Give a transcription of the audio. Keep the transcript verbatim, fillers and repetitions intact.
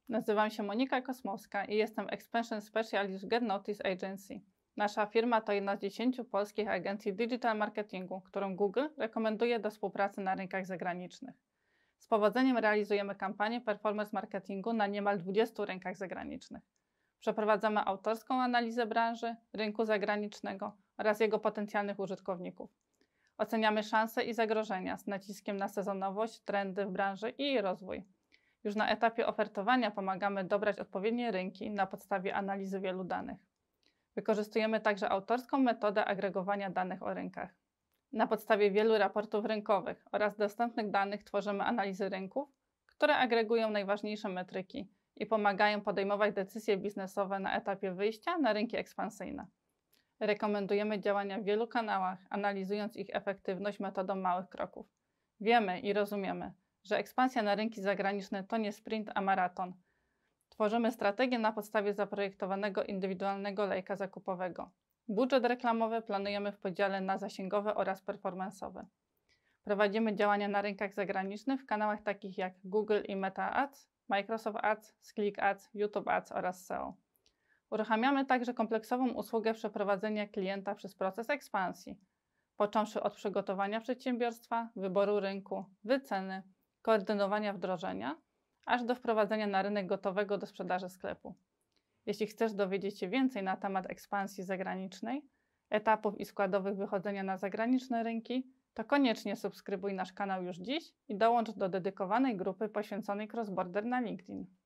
Nazywam się Monika Kosmowska i jestem Expansion Specialist w Get Notice Agency. Nasza firma to jedna z dziesięciu polskich agencji digital marketingu, którą Google rekomenduje do współpracy na rynkach zagranicznych. Z powodzeniem realizujemy kampanie performance marketingu na niemal dwudziestu rynkach zagranicznych. Przeprowadzamy autorską analizę branży, rynku zagranicznego oraz jego potencjalnych użytkowników. Oceniamy szanse i zagrożenia z naciskiem na sezonowość, trendy w branży i jej rozwój. Już na etapie ofertowania pomagamy dobrać odpowiednie rynki na podstawie analizy wielu danych. Wykorzystujemy także autorską metodę agregowania danych o rynkach. Na podstawie wielu raportów rynkowych oraz dostępnych danych tworzymy analizy rynków, które agregują najważniejsze metryki i pomagają podejmować decyzje biznesowe na etapie wyjścia na rynki ekspansyjne. Rekomendujemy działania w wielu kanałach, analizując ich efektywność metodą małych kroków. Wiemy i rozumiemy, że ekspansja na rynki zagraniczne to nie sprint, a maraton. Tworzymy strategię na podstawie zaprojektowanego indywidualnego lejka zakupowego. Budżet reklamowy planujemy w podziale na zasięgowe oraz performance'owe. Prowadzimy działania na rynkach zagranicznych w kanałach takich jak Google i Meta Ads, Microsoft Ads, Click Ads, YouTube Ads oraz S E O. Uruchamiamy także kompleksową usługę przeprowadzenia klienta przez proces ekspansji, począwszy od przygotowania przedsiębiorstwa, wyboru rynku, wyceny, koordynowania wdrożenia, aż do wprowadzenia na rynek gotowego do sprzedaży sklepu. Jeśli chcesz dowiedzieć się więcej na temat ekspansji zagranicznej, etapów i składowych wychodzenia na zagraniczne rynki, to koniecznie subskrybuj nasz kanał już dziś i dołącz do dedykowanej grupy poświęconej cross-border na LinkedIn.